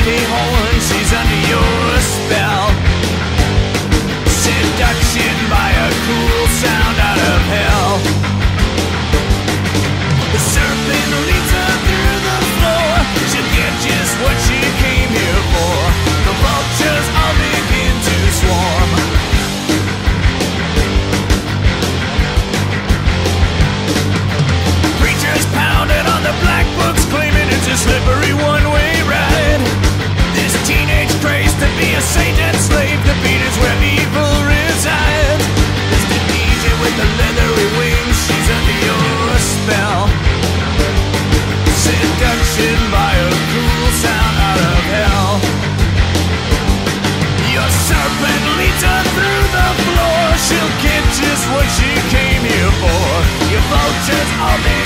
horn, she's under your spell. Seduction by a cool sound out of hell. The serpent leads her through the floor. She'll get just what she came here for. The vultures all begin to swarm. Preachers pounding on the black books, claiming it's a slippery one-way ride. This teenage craze to be a Satan slave, the beat is where evil resides. There's the DJ with the leathery wings, she's under your spell. Seduction by a cool sound out of hell. Your serpent leads her through the floor. She'll get just what she came here for. Your vultures all